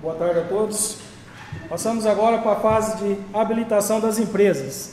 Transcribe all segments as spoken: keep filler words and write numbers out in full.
Boa tarde a todos. Passamos agora para a fase de habilitação das empresas.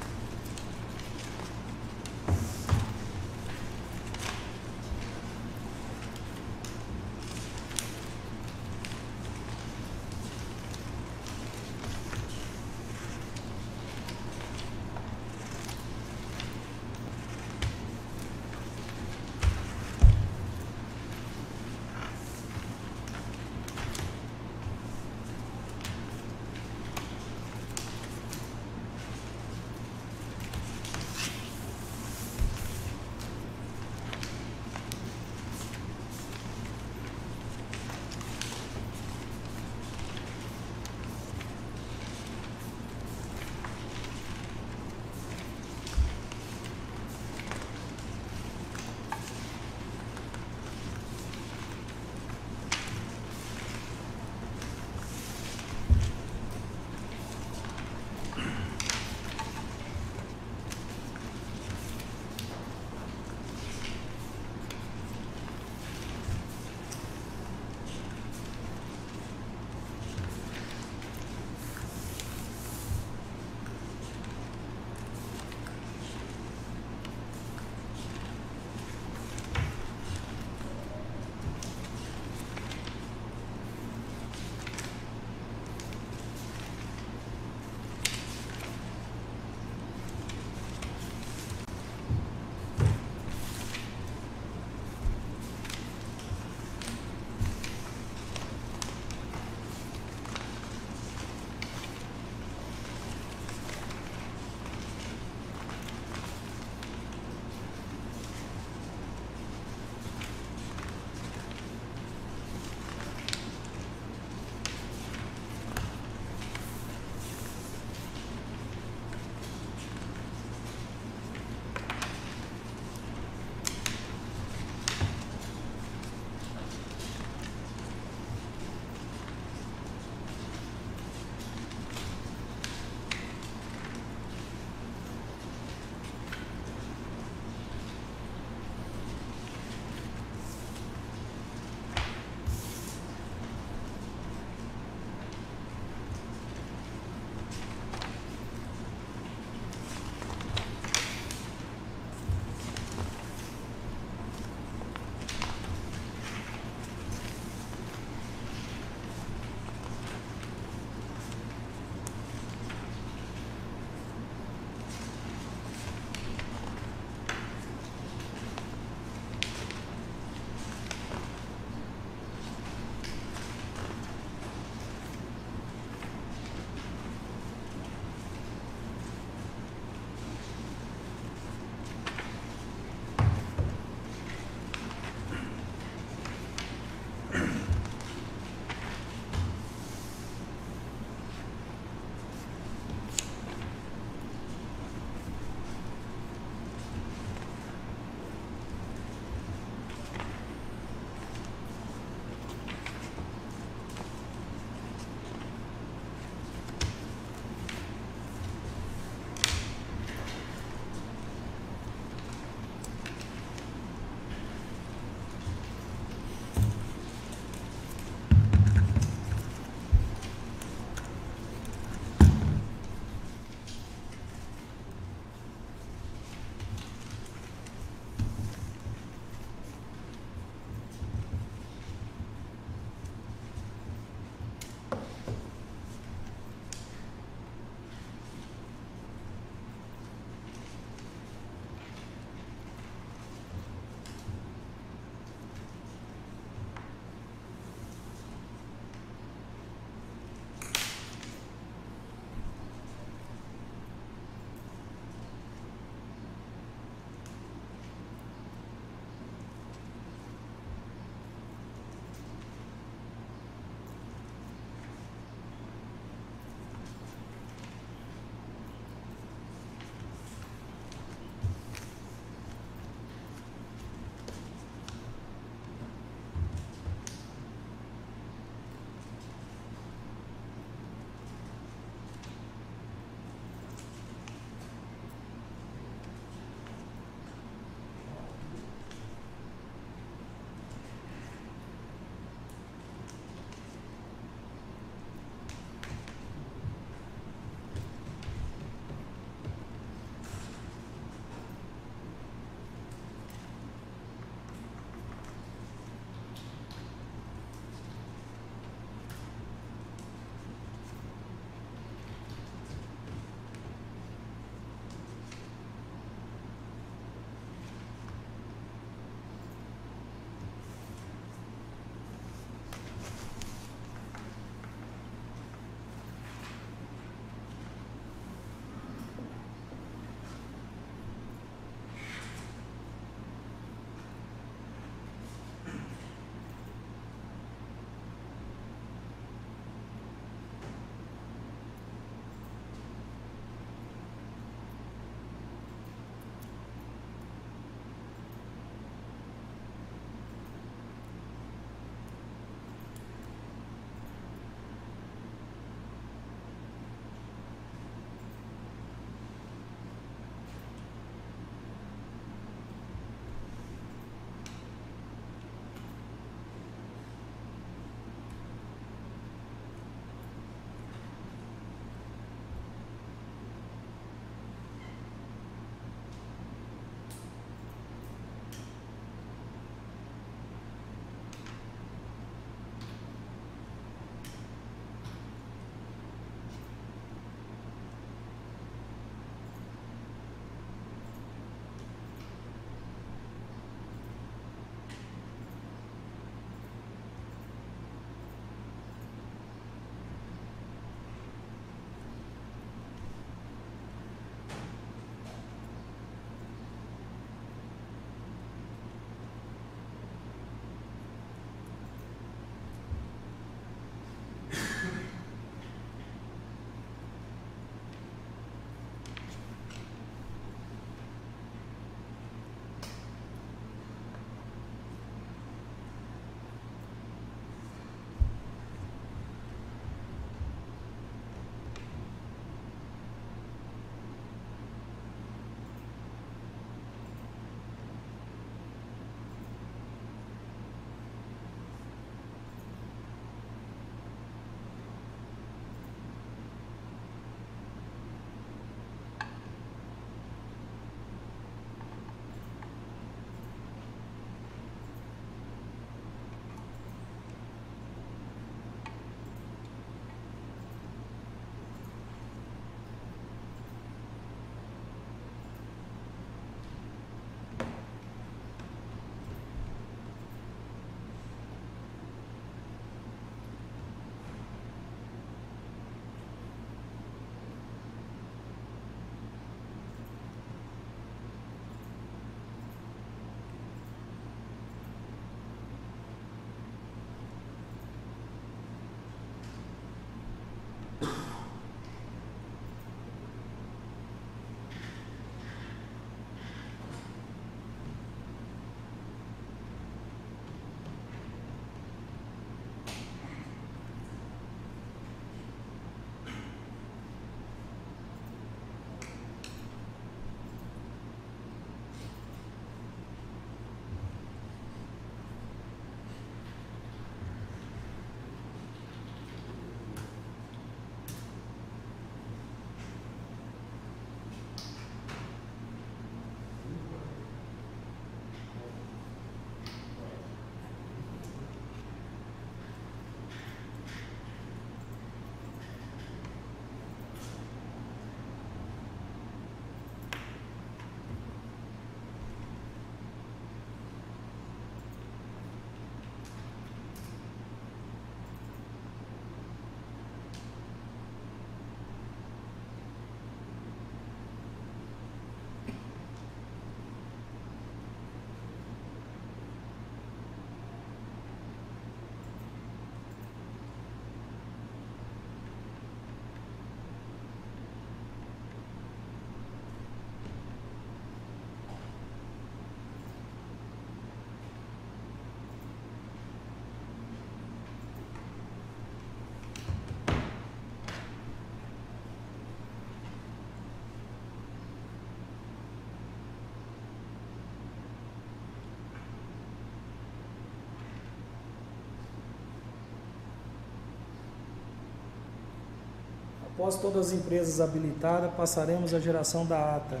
Após todas as empresas habilitadas, passaremos à geração da ata.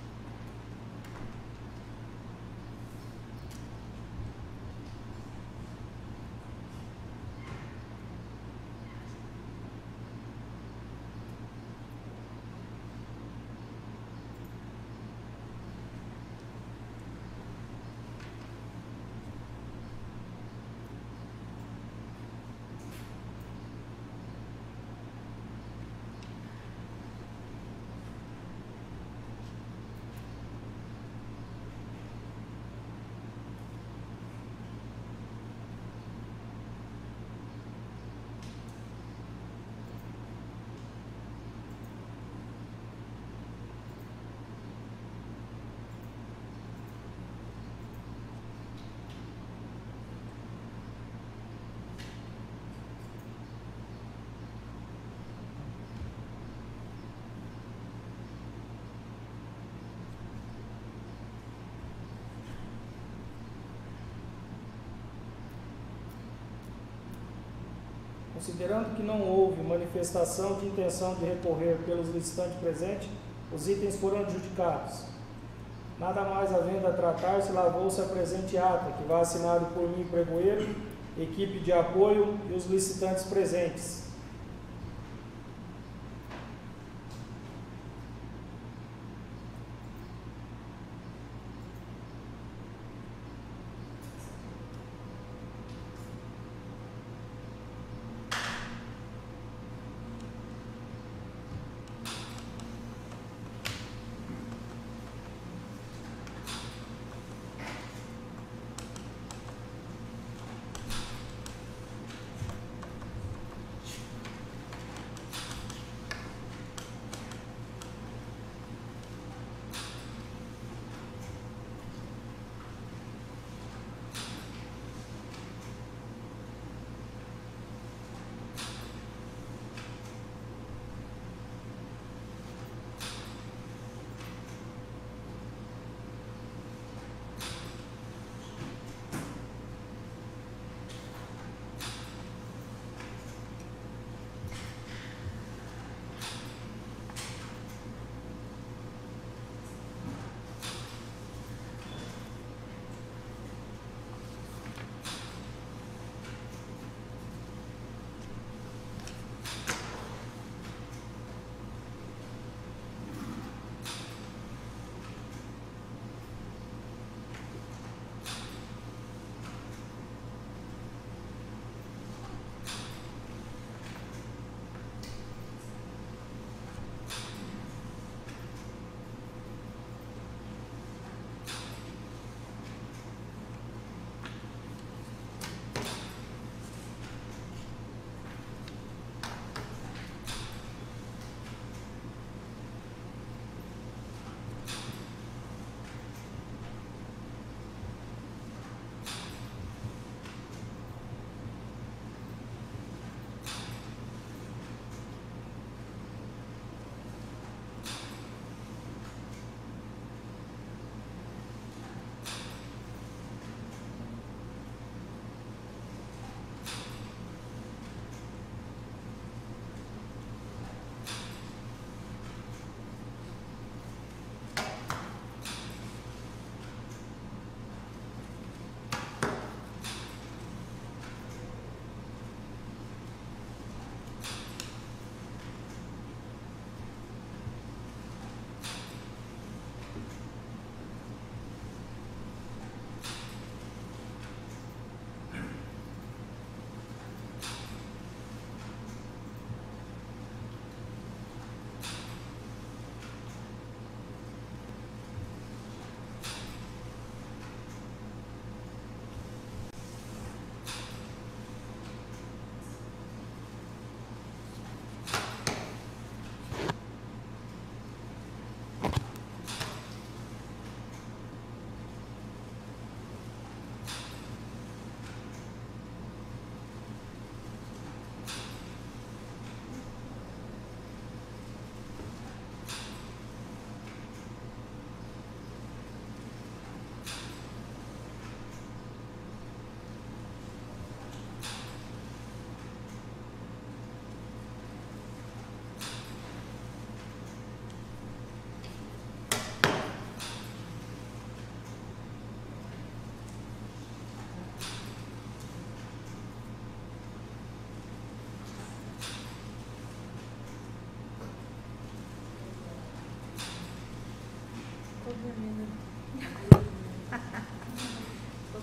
Considerando que não houve manifestação de intenção de recorrer pelos licitantes presentes, os itens foram adjudicados. Nada mais havendo a tratar-se, lavou-se a presente ata, que vai assinado por mim, pregoeiro, equipe de apoio e os licitantes presentes.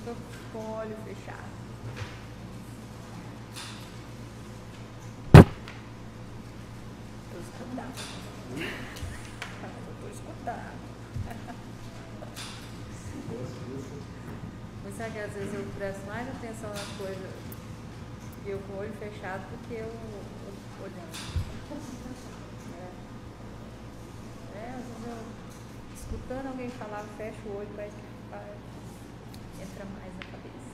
Tô com o olho fechado. Tô escutando. Eu tô escutando. Mas sabe que às vezes eu presto mais atenção nas coisas eu com o olho fechado do que eu olhando. É, é às vezes eu escutando alguém falar, eu fecho o olho, parece que faz, entra mais na cabeça.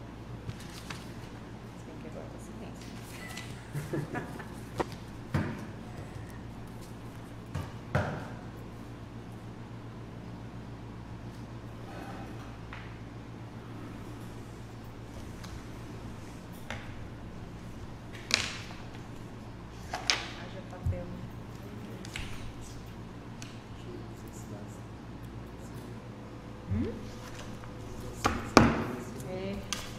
Se bem que agora tá silêncio. Haja papel. Hum? É.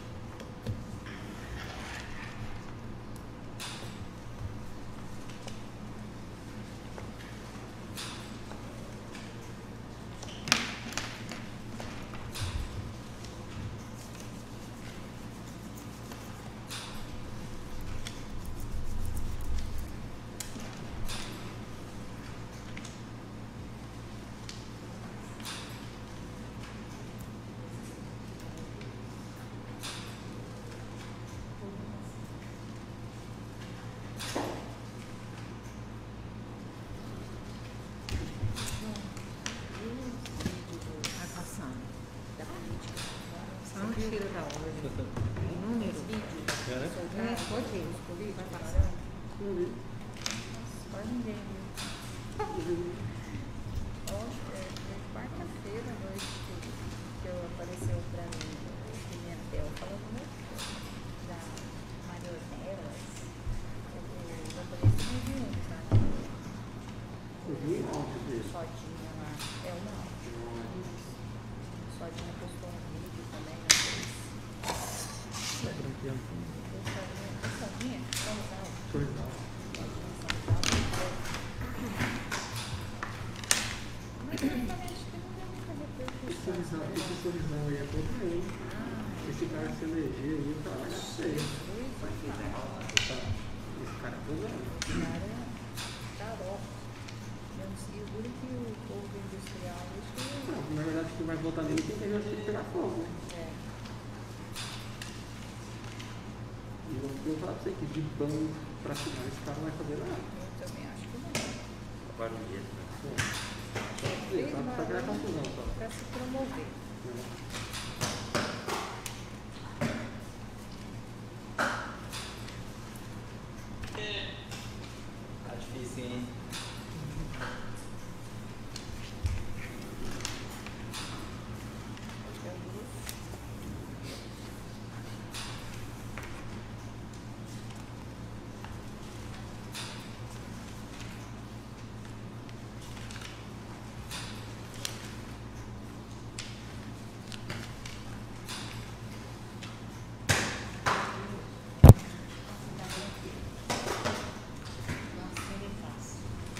Vai passando da política. Só um tiro da ordem. Números, vídeos. É, pode ver, os políticos vai passando. Quase ninguém viu. Ontem, foi quarta-feira à noite que, que eu apareceu pra mim o Pimentel falando muito da Maria Ornelas. Eu apareci no vídeo, sabe? Sodinha lá. É uma áudio. Sodinha postou um vídeo também na vez. Sodinha? Sodinha? Vamos lá. Sodinha. Esse sorrisão aí é contra ele. Esse cara se eleger aí, tá lá, eu sei. Esse cara é pesado. Esse cara é xarope. Eu não sei, seguro que o povo industrial, isso Não, na verdade, quem vai votar nele tem que ter gente de pegar fogo, né? é. E eu vou falar pra você que de banco pra final esse cara não vai fazer nada. Eu também acho que não. Barulhento, né? Só pra criar confusão só. Para se promover. Tá difícil, hein? Nossa, ele faz.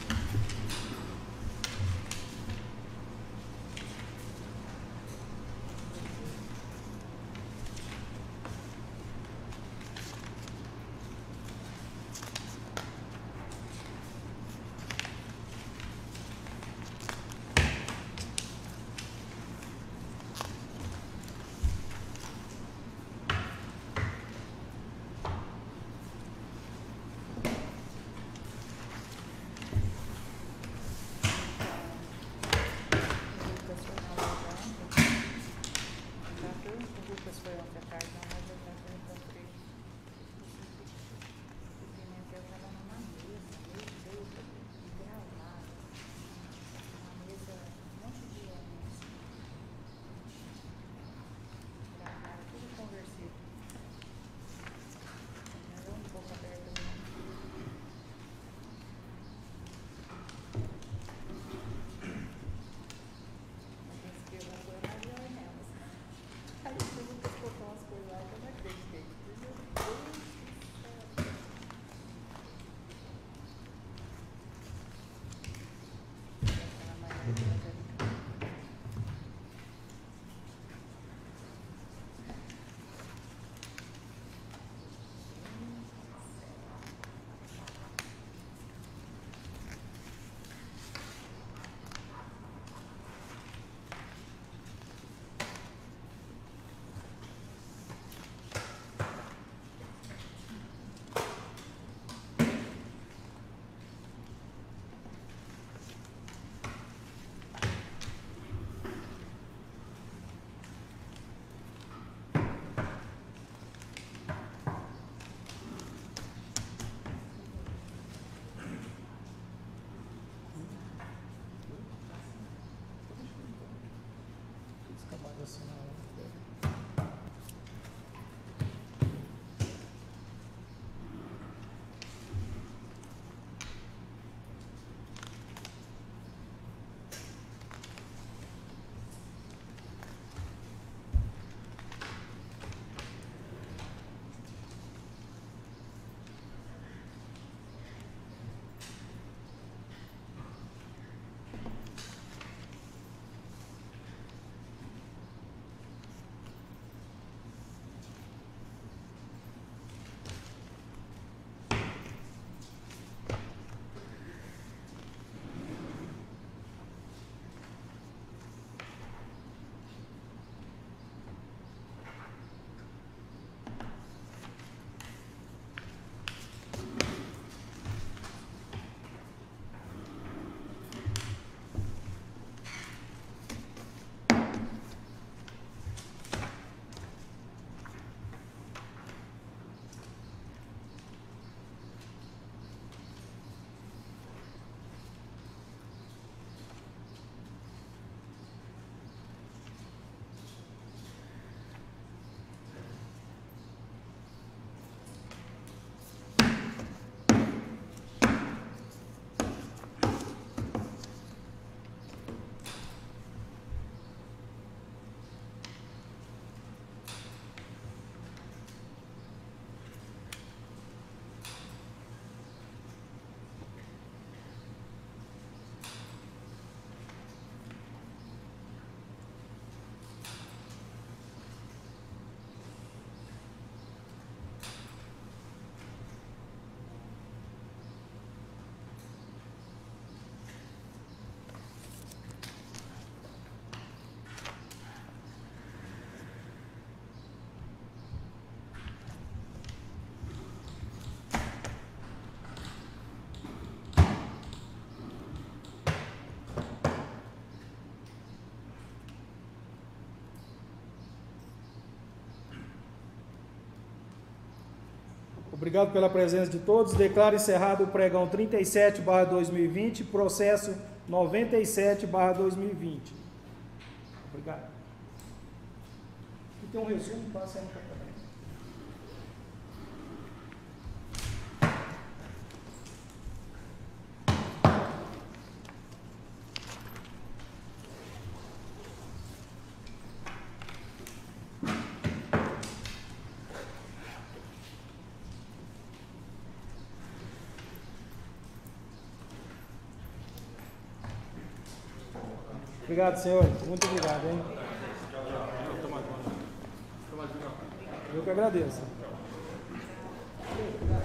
O Lucas foi na loja ontem. O Lucas foi ontem à tarde na loja, eu encontrei. O Pimentel estava numa mesa, meio feita, gravada. Uma mesa, um monte de homens. Gravaram tudo conversível. Não era um pouco aberto, não. Mas esse que eu vou pôr Maria Ornelas. Aí o Lucas botou umas coisas lá assinar. Obrigado pela presença de todos. Declaro encerrado o pregão trinta e sete barra dois mil e vinte, processo noventa e sete barra dois mil e vinte. Obrigado. Aqui tem um resumo, passa aí no papel. Obrigado, senhor. Muito obrigado, hein? Eu que agradeço.